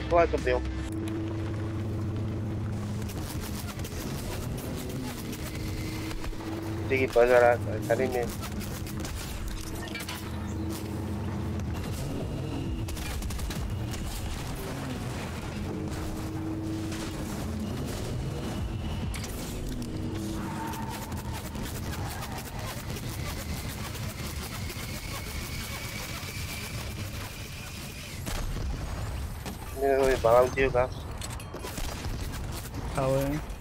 소환 좀 돼요. 되게 맞아라. 잘했네. nên thôi bảo ông chưa cả Thôi